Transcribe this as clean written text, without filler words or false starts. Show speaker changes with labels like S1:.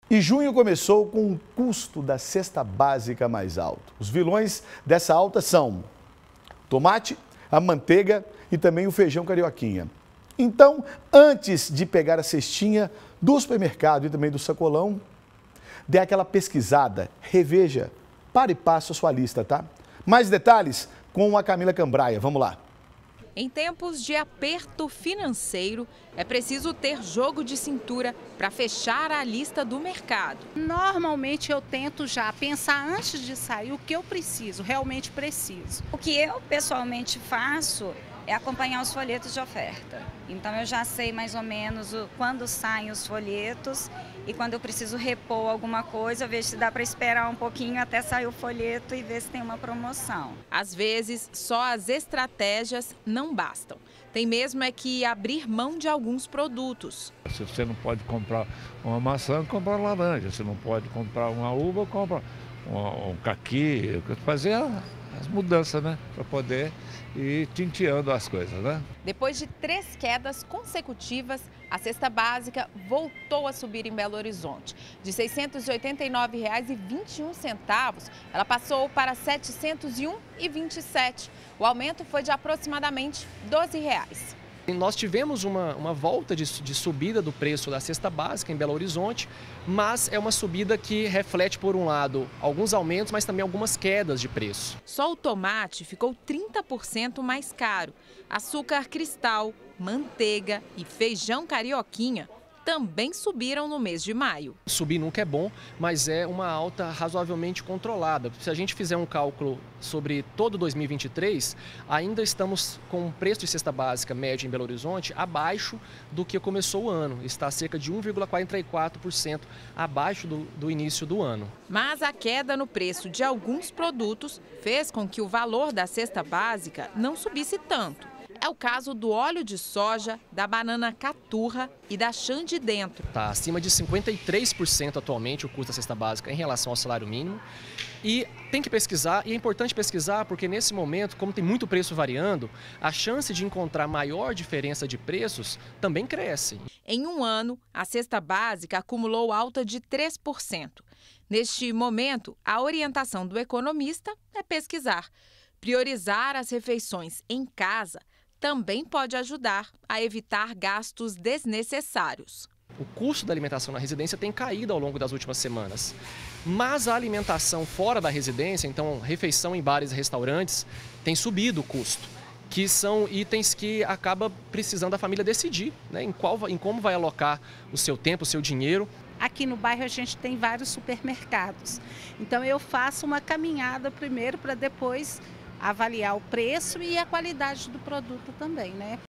S1: E junho começou com o custo da cesta básica mais alto. Os vilões dessa alta são o tomate, a manteiga e também o feijão carioquinha. Então, antes de pegar a cestinha do supermercado e também do sacolão, dê aquela pesquisada, reveja, para e passe a sua lista, tá? Mais detalhes com a Camila Cambraia. Vamos lá.
S2: Em tempos de aperto financeiro, é preciso ter jogo de cintura para fechar a lista do mercado.
S3: Normalmente eu tento já pensar antes de sair o que eu preciso, realmente preciso.
S4: O que eu pessoalmente faço é acompanhar os folhetos de oferta. Então eu já sei mais ou menos quando saem os folhetos e quando eu preciso repor alguma coisa, eu vejo se dá para esperar um pouquinho até sair o folheto e ver se tem uma promoção.
S2: Às vezes, só as estratégias não bastam. Tem mesmo é que abrir mão de alguns produtos.
S5: Se você não pode comprar uma maçã, compra uma laranja. Se não pode comprar uma uva, compra um caqui. Fazer as mudanças, né? Para poder ir tinteando as coisas, né?
S2: Depois de 3 quedas consecutivas, a cesta básica voltou a subir em Belo Horizonte. De R$ 689,21, ela passou para R$ 701,27. O aumento foi de aproximadamente R$ 12.
S6: Nós tivemos uma volta de subida do preço da cesta básica em Belo Horizonte, mas é uma subida que reflete, por um lado, alguns aumentos, mas também algumas quedas de preço.
S2: Só o tomate ficou 30% mais caro. Açúcar cristal, manteiga e feijão carioquinha também subiram no mês de maio.
S6: Subir nunca é bom, mas é uma alta razoavelmente controlada. Se a gente fizer um cálculo sobre todo 2023, ainda estamos com um preço de cesta básica média em Belo Horizonte abaixo do que começou o ano. Está cerca de 1,44% abaixo do início do ano.
S2: Mas a queda no preço de alguns produtos fez com que o valor da cesta básica não subisse tanto. É o caso do óleo de soja, da banana caturra e da chã de dentro.
S6: Está acima de 53% atualmente o custo da cesta básica em relação ao salário mínimo. E tem que pesquisar, e é importante pesquisar porque nesse momento, como tem muito preço variando, a chance de encontrar maior diferença de preços também cresce.
S2: Em um ano, a cesta básica acumulou alta de 3%. Neste momento, a orientação do economista é pesquisar. Priorizar as refeições em casa também pode ajudar a evitar gastos desnecessários.
S6: O custo da alimentação na residência tem caído ao longo das últimas semanas, mas a alimentação fora da residência, então refeição em bares e restaurantes, tem subido o custo, que são itens que acaba precisando a família decidir, né, em como vai alocar o seu tempo, o seu dinheiro.
S3: Aqui no bairro a gente tem vários supermercados, então eu faço uma caminhada primeiro para depois avaliar o preço e a qualidade do produto também, né?